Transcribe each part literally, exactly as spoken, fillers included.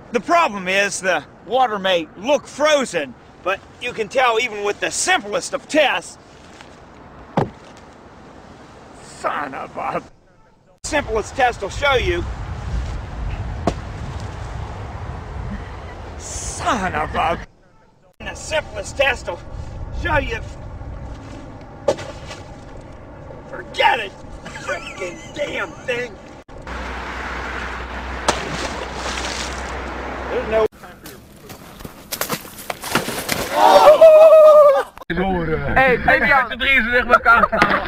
The problem is the water may look frozen, but you can tell even with the simplest of tests. Son of a... Simplest test will show you. Son of a... The simplest test will show you. Forget it! Freaking damn thing! There's no time for your... Hey, neem je aan de drie ze tegen elkaar staan.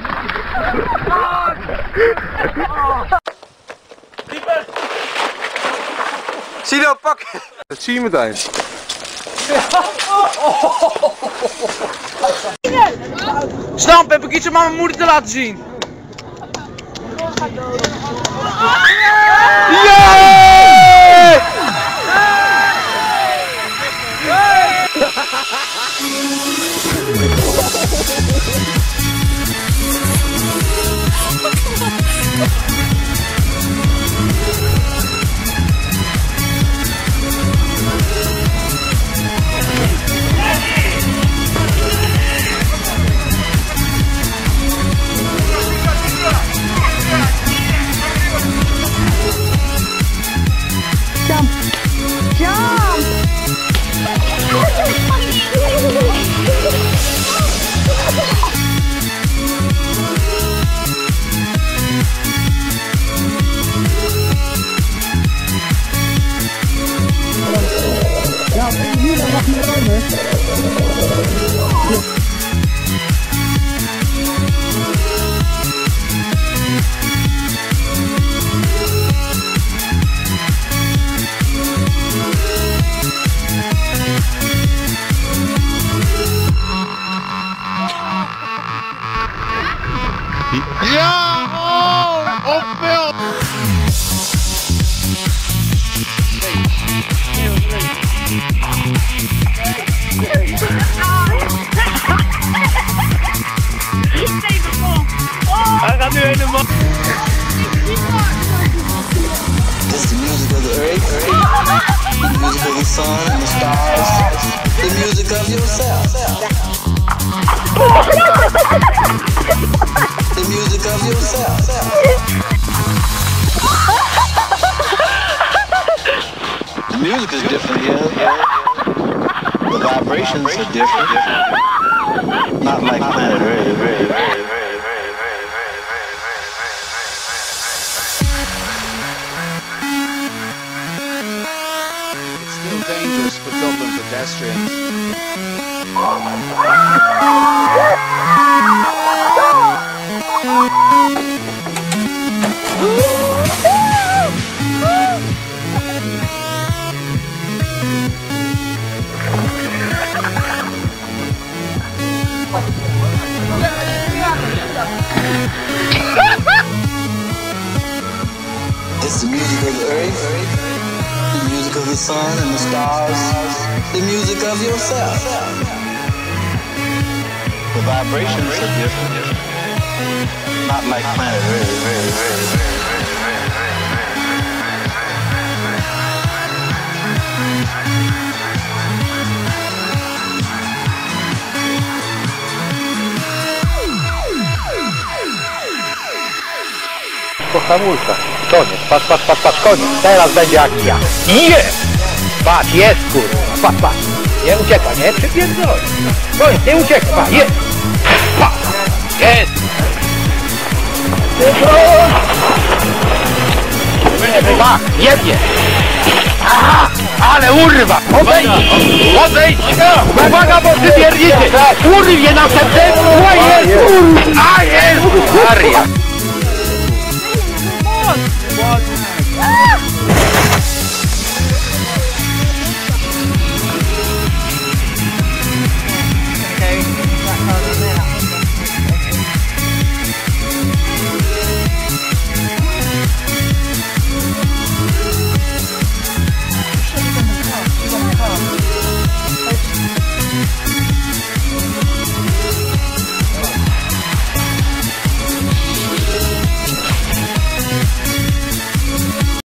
Sido, pak! Dat zie je meteen. Stamp, heb ik iets om aan mijn moeder te laten zien? Yeah! Ja, oh, op beeld! Hij gaat nu helemaal. It's the music of the earth, the music of the sun and the stars, the music of yourself. The music of yourself. The music is different, yeah. The vibrations are different. Not like planet Earth. It's still dangerous for Dublin pedestrians. It's the music of the earth, the music of the sun and the stars, the music of yourself. The vibrations are different, not like planet Earth. Hamulca. Koniec, patrz, patrz, patrz, patrz, koniec. Teraz będzie akcja. Jest! Patrz, jest, kurwa. Patrz, patrz. Nie ucieka, nie? Przypierdolę. Koniec, nie ucieka, patrz, jest! Patrz, jest! Patrz, jednie! Aha! Ale urwa! Odejdź! Odejdź! Uwaga, bo ty pierdzicie! Urwie następnego! A jest! A jest! Maria! Ah!